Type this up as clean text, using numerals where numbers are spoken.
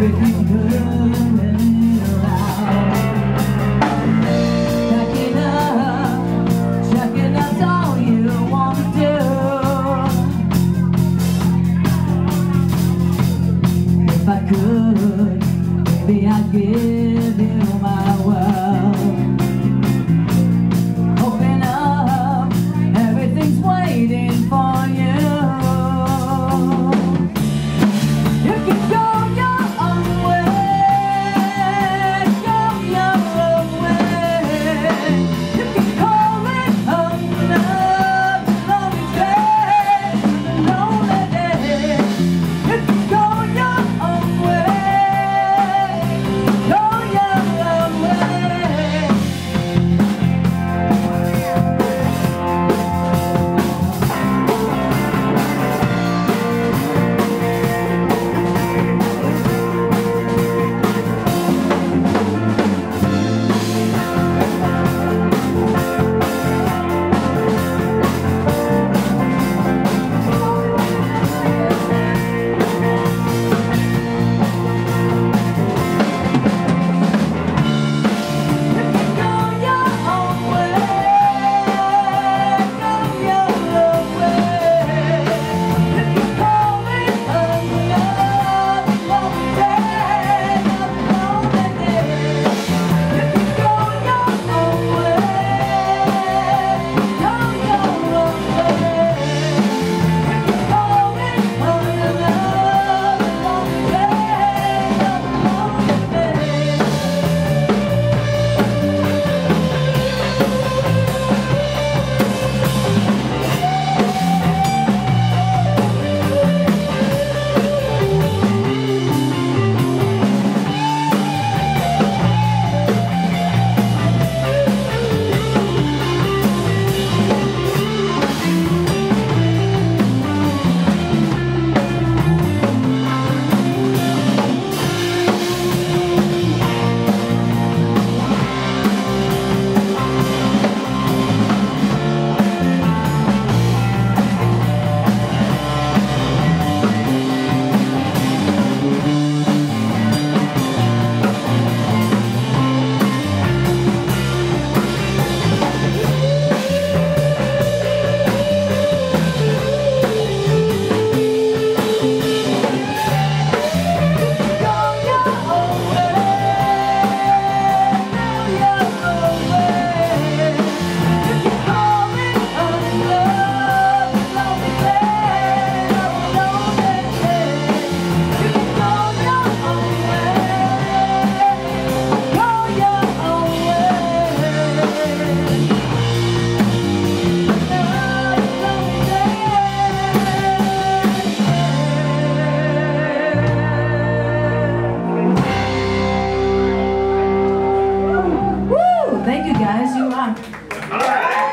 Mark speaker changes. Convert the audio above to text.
Speaker 1: everything turning around. Packing up, checking out's all you want to do. If I could, maybe I'd give you my world. Open up, everything's waiting for you. You can go your own way, go your own way. You can call it love, lonely day, lonely day. You can go your own way, go your own way. Thank you guys, you rock.